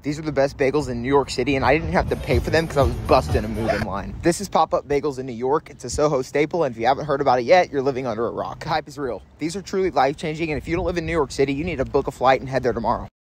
These are the best bagels in New York City, and I didn't have to pay for them because I was busting a move in line. This is Pop-Up Bagels in New York. It's a Soho staple, and if you haven't heard about it yet, you're living under a rock. Hype is real. These are truly life-changing, and if you don't live in New York City, you need to book a flight and head there tomorrow.